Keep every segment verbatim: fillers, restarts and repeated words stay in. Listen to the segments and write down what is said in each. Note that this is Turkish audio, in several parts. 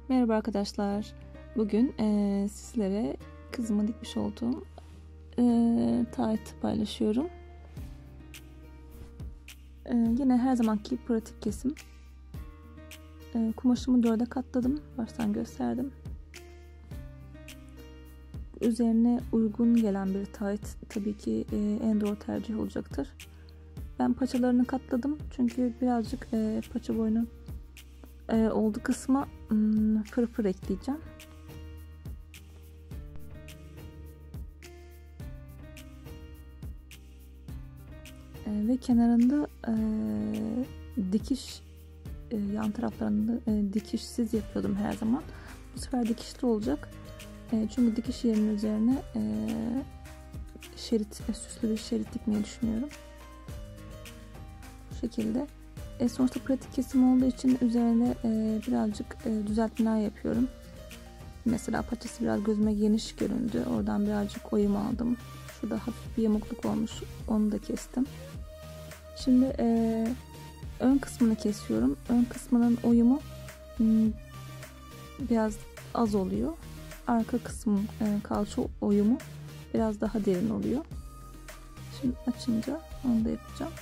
Merhaba arkadaşlar. Bugün e, sizlere kızıma dikmiş olduğum e, tayt paylaşıyorum. E, yine her zamanki pratik kesim. E, kumaşımı dörde katladım. Baştan gösterdim. Üzerine uygun gelen bir tayt tabii ki e, en doğru tercih olacaktır. Ben paçalarını katladım. Çünkü birazcık e, paça boynu e, olduğu kısma hmm, fırfır ekleyeceğim. E, ve kenarında e, dikiş e, yan taraflarında e, dikişsiz yapıyordum her zaman. Bu sefer dikişli olacak. E, çünkü dikiş yerinin üzerine e, şerit, e, süslü bir şerit dikmeyi düşünüyorum. Bu şekilde. E, sonuçta pratik kesim olduğu için üzerine e, birazcık e, düzeltmeler yapıyorum. Mesela paçası biraz gözüme geniş göründü. Oradan birazcık oyum aldım. Şurada hafif bir yamukluk olmuş. Onu da kestim. Şimdi e, ön kısmını kesiyorum. Ön kısmının oyumu hmm, biraz az oluyor. Arka kısmın e, kalça oyumu biraz daha derin oluyor. Şimdi açınca onu da yapacağım.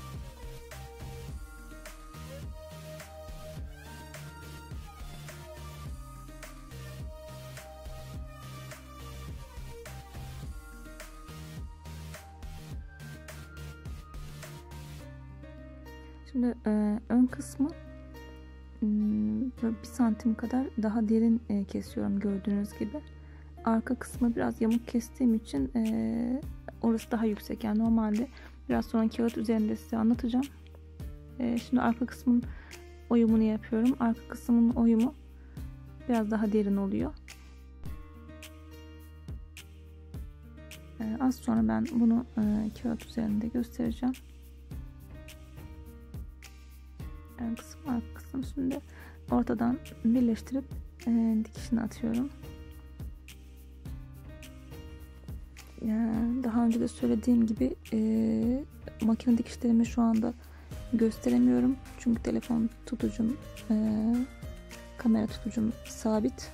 Şimdi e, ön kısmı bir santim kadar daha derin e, kesiyorum gördüğünüz gibi. Arka kısmı biraz yamuk kestiğim için e, orası daha yüksek. Yani normalde biraz sonra kağıt üzerinde size anlatacağım. E, şimdi arka kısmın oyumunu yapıyorum. Arka kısmın oyumu biraz daha derin oluyor. E, az sonra ben bunu e, kağıt üzerinde göstereceğim. Ön kısım, arka kısım. Şimdi ortadan birleştirip e, dikişini atıyorum. Yani daha önce de söylediğim gibi e, makine dikişlerimi şu anda gösteremiyorum. Çünkü telefon tutucum, e, kamera tutucum sabit.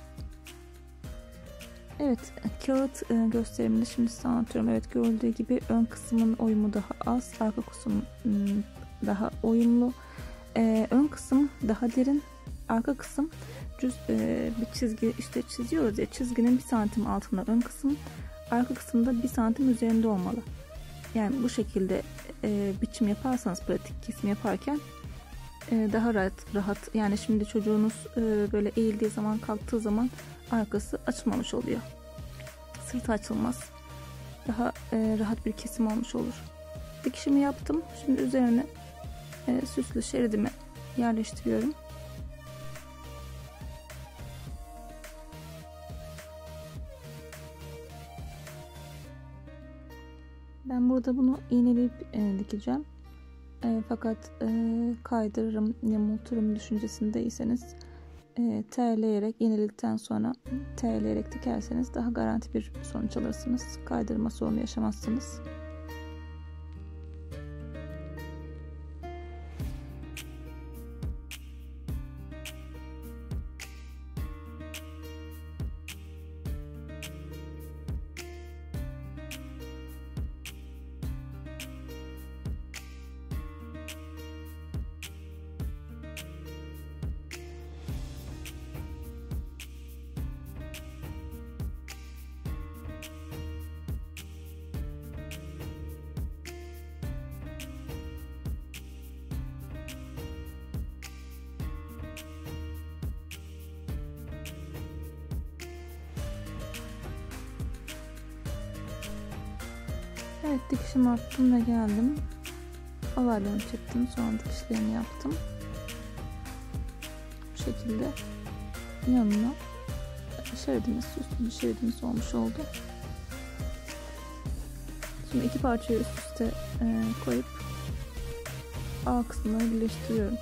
Evet, kağıt e, gösterimini şimdi size anlatıyorum. Evet, görüldüğü gibi ön kısmın oyumu daha az, arka kısım daha oyumlu. Ee, ön kısım daha derin, arka kısım düz e, bir çizgi işte çiziyoruz ya, çizginin bir santim altında ön kısım, arka kısımda bir santim üzerinde olmalı. Yani bu şekilde e, biçim yaparsanız pratik kesim yaparken e, daha rahat rahat yani şimdi çocuğunuz e, böyle eğildiği zaman, kalktığı zaman arkası açılmamış oluyor. Sırtı açılmaz. Daha e, rahat bir kesim olmuş olur. Dikişimi yaptım. Şimdi üzerine E, süslü şeridimi yerleştiriyorum. Ben burada bunu iğneleyip e, dikeceğim. E, fakat e, kaydırırım, yamulturum düşüncesindeyseniz e, terleyerek, iğneledikten sonra terleyerek dikerseniz daha garanti bir sonuç alırsınız. Kaydırma sorunu yaşamazsınız. Evet, dikişimi attım ve geldim. Ovalyon çektim, sonra dikişlerini yaptım. Bu şekilde yanına şeridimiz, süslü bir şeridimiz olmuş oldu. Şimdi iki parçayı üst üste e, koyup A kısımları birleştiriyorum.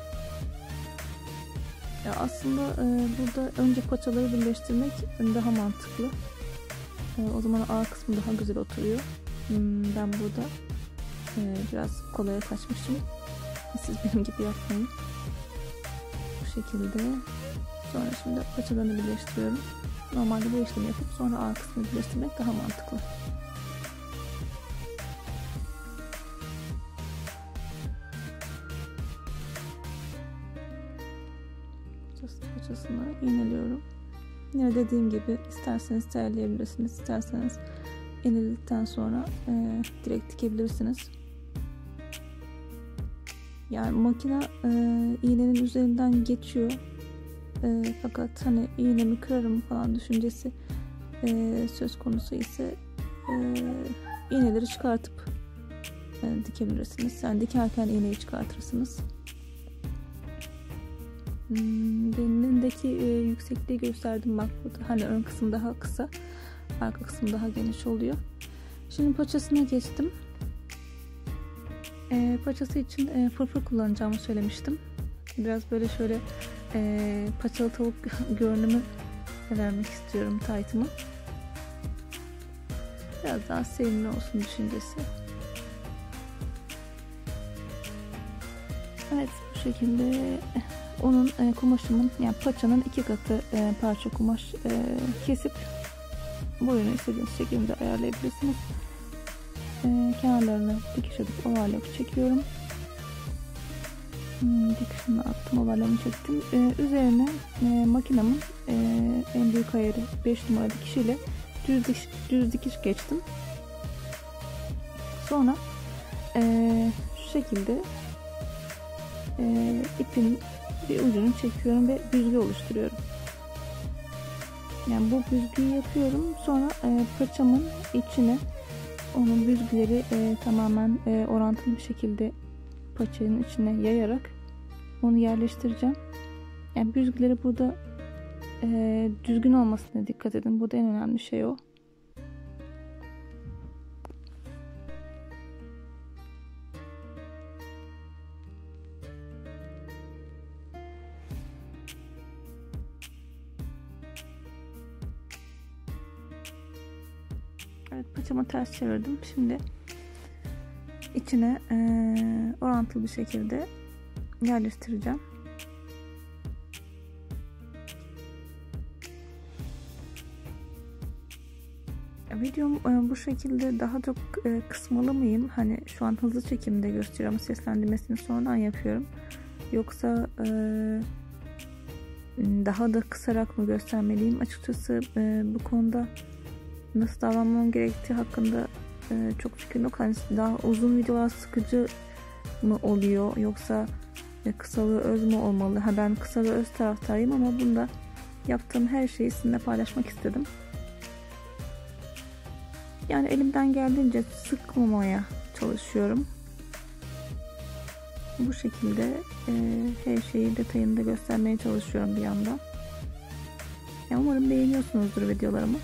Ya aslında e, burada önce paçaları birleştirmek daha mantıklı. E, o zaman A kısmı daha güzel oturuyor. Ben burada e, biraz kolaya kaçmışım. Siz benim gibi yapmayın. Bu şekilde Sonra şimdi paçalarını birleştiriyorum. Normalde bu işlemi yapıp sonra arkasını birleştirmek daha mantıklı. Paçasını iğneliyorum. Yine dediğim gibi isterseniz terleyebilirsiniz, isterseniz iğneledikten sonra e, direkt dikebilirsiniz. Yani makine e, iğnenin üzerinden geçiyor. E, fakat hani iğnemi kırarım falan düşüncesi e, söz konusu ise e, iğneleri çıkartıp e, dikebilirsiniz. Yani dikerken iğneyi çıkartırsınız. Hmm, belindeki e, yüksekliği gösterdim bak burada. Hani ön kısım daha kısa, arka kısım daha geniş oluyor. Şimdi paçasına geçtim. E, paçası için e, fırfır kullanacağımı söylemiştim. Biraz böyle şöyle e, paçalı tavuk görünümü vermek istiyorum taytımı. Biraz daha sevimli olsun düşüncesi. Evet, bu şekilde onun e, kumaşımın yani paçanın iki katı e, parça kumaş e, kesip boyunu istediğiniz şekilde ayarlayabilirsiniz. E, kenarlarını dikiş atıp overlock çekiyorum. Hmm, dikişini attım, overlock'ını çektim. E, üzerine e, makinemin e, en büyük ayarı beş numara dikişiyle düz dikiş, düz dikiş geçtim. Sonra e, şu şekilde e, ipin bir ucunu çekiyorum ve büzgü oluşturuyorum. Yani bu büzgüyü yapıyorum. Sonra e, paçamın içine onun büzgüleri e, tamamen e, orantılı bir şekilde paçanın içine yayarak onu yerleştireceğim. Yani büzgüleri burada e, düzgün olmasına dikkat edin. Bu da en önemli şey o. Evet, paçamı ters çevirdim. Şimdi içine e, orantılı bir şekilde yerleştireceğim. Videom e, bu şekilde daha çok e, kısmalı mıyım? Hani şu an hızlı çekimde gösteriyorum. Seslendirmesini sonradan yapıyorum. Yoksa e, daha da kısarak mı göstermeliyim? Açıkçası e, bu konuda nasıl davranmam gerektiği hakkında e, çok fikrim yok. Hani daha uzun videolar sıkıcı mı oluyor yoksa e, kısa ve öz mü olmalı? Ha, ben kısa ve öz taraftarıyım ama bunda yaptığım her şeyi sizinle paylaşmak istedim. Yani elimden geldiğince sıkmamaya çalışıyorum. Bu şekilde e, her şeyi detayında göstermeye çalışıyorum bir yandan. Ya, umarım beğeniyorsunuzdur videolarımı.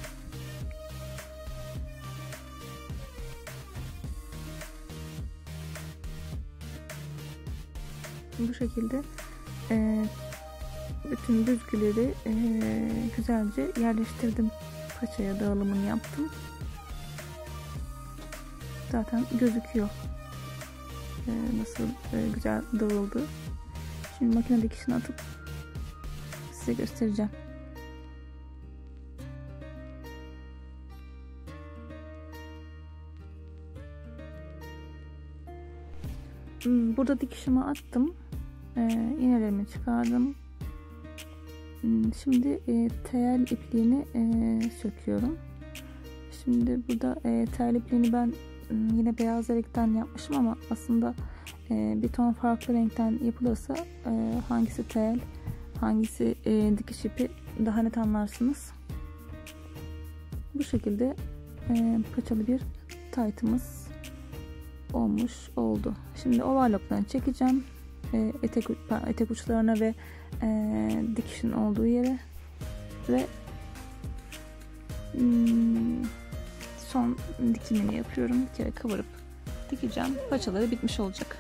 Bu şekilde e, bütün büzgüleri e, güzelce yerleştirdim. Paçaya dağılımını yaptım. Zaten gözüküyor e, nasıl e, güzel dağıldı. Şimdi makine dikişini atıp size göstereceğim. Burada dikişimi attım. E, iğnelerimi çıkardım. Şimdi e, tel ipliğini e, söküyorum. Şimdi burada e, tel ipliğini ben yine beyaz renkten yapmışım ama aslında e, bir ton farklı renkten yapılırsa e, hangisi tel, hangisi e, dikiş ipi daha net anlarsınız. Bu şekilde e, paçalı bir taytımız olmuş oldu. Şimdi overlocklarını çekeceğim. E, etek, etek uçlarına ve e, dikişin olduğu yere ve hmm, son dikimini yapıyorum. Bir kere kıvırıp dikeceğim. Paçaları bitmiş olacak.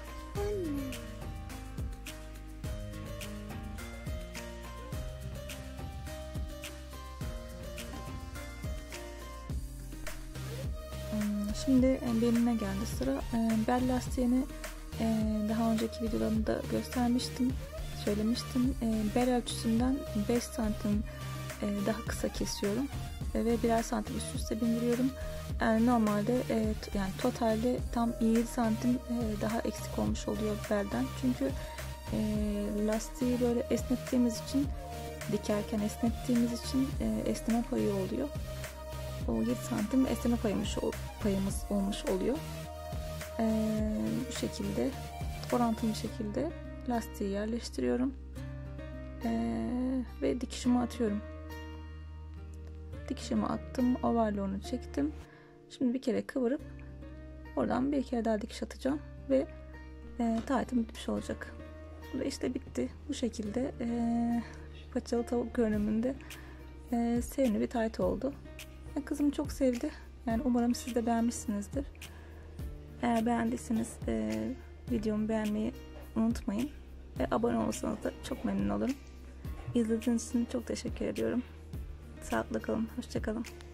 Şimdi beline geldi sıra. Bel lastiğini daha önceki videolarımda göstermiştim. söylemiştim. E, bel ölçüsünden beş santim e, daha kısa kesiyorum e, ve birer santim üst üste bindiriyorum. Yani normalde e, yani totalde tam yedi santim e, daha eksik olmuş oluyor belden. Çünkü e, lastiği böyle esnettiğimiz için, dikerken esnettiğimiz için e, esneme payı oluyor. O yedi santim esneme payımız, payımız olmuş oluyor. E, bu şekilde orantılı bir şekilde lastiği yerleştiriyorum e, ve dikişimi atıyorum. Dikişimi attım, overlock'unu çektim. Şimdi bir kere kıvırıp oradan bir kere daha dikiş atacağım ve e, taytım bitmiş olacak. Ve işte bitti. Bu şekilde e, paçalı tavuk görünümünde e, sevimli bir tayt oldu. E, kızım çok sevdi. Yani umarım siz de beğenmişsinizdir. Eğer beğendiyseniz e, videomu beğenmeyi unutmayın. Ve abone olursanız da çok memnun olurum. İzlediğiniz için çok teşekkür ediyorum. Sağlıkla kalın. Hoşça kalın.